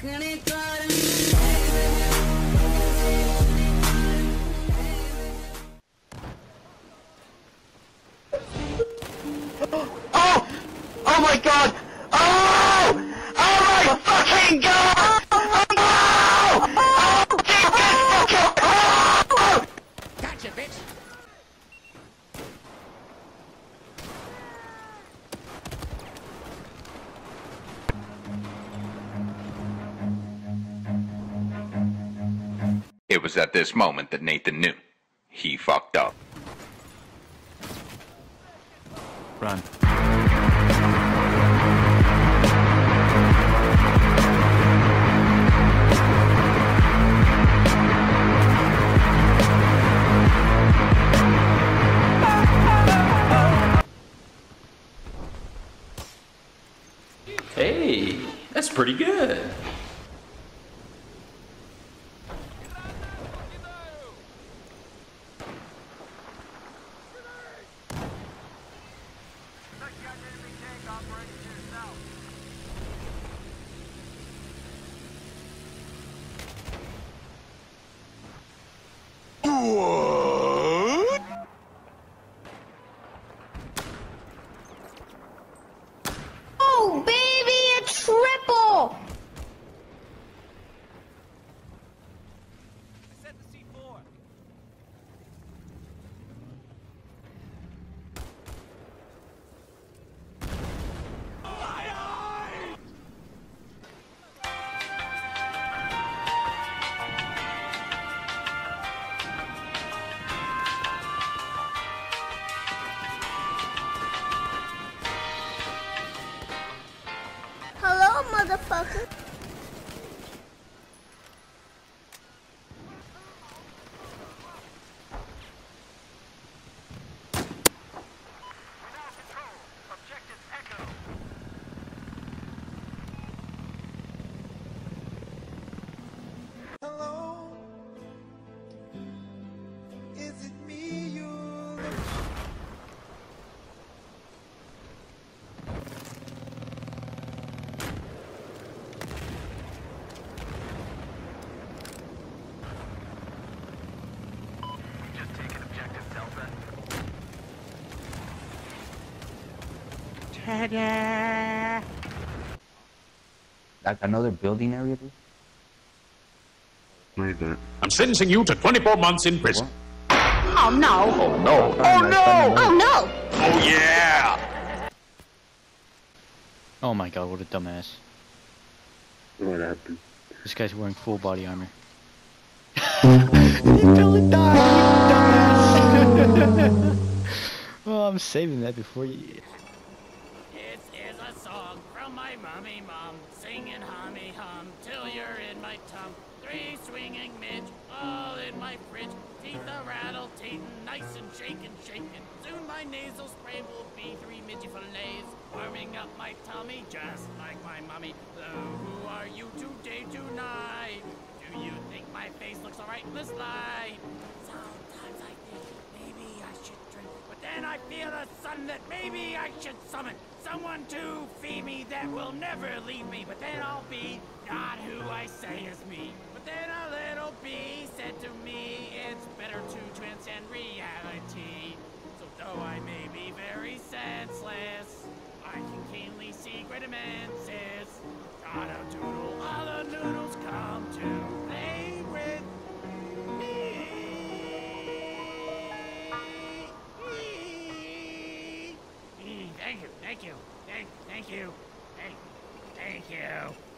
Oh! Oh my god! Oh! Oh my fucking god! Oh no! Oh! Oh! Gotcha, bitch! It was at this moment that Nathan knew. He fucked up. Run. Hey, that's pretty good. Oh, baby, a triple! Set the C4. Hello, motherfucker. Hello, is it me you look? Just taking objective Delta. Like another building area, dude? I'm sentencing you to 24 months in prison. Oh, no. Oh no! Oh no! Oh, no. Oh yeah! Oh my god, what a dumbass. What happened? This guy's wearing full body armor. Until it died, dumbass! Oh, I'm saving that before you... This is a song from my mommy mom, singing hummy hum till you're in my tum. 3 swinging midge, all in my fridge. Teeth a rattle, tatin', nice and shakin', shakin'. Soon my nasal spray will be 3 midgy fillets, warming up my tummy just like my mommy. So who are you today, tonight? Do you think my face looks alright in this light? Sometimes I think maybe I should drink, but then I feel a sudden that maybe I should summon someone to feed me that will never leave me. But then I'll be not who I say is me. But then a little bee said to me, it's better to transcend reality. So though I may be very senseless, I can keenly see great immenses. Got a doodle, all the noodles come to play with me. Thank you, thank you, thank you, thank you.